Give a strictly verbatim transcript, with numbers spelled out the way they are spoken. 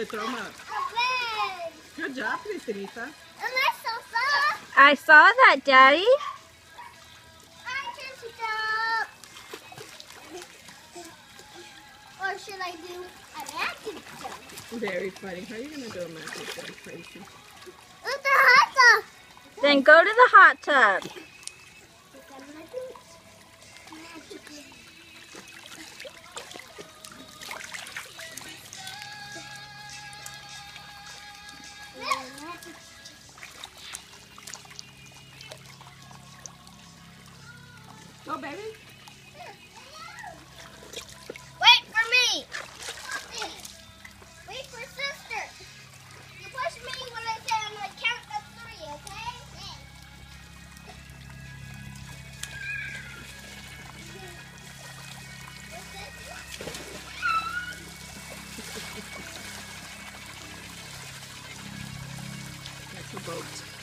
throw them up. Good job, Krystinita. And I saw that. I saw that, Daddy. I can jump. Or should I do a magic jump? Very funny. How are you going to do a magic jump, Krysty? Look, the hot tub. Then go to the hot tub. Go, baby. Wait for me. Wait for sister. You push me when I say I'm going to count to three, okay? That's a boat.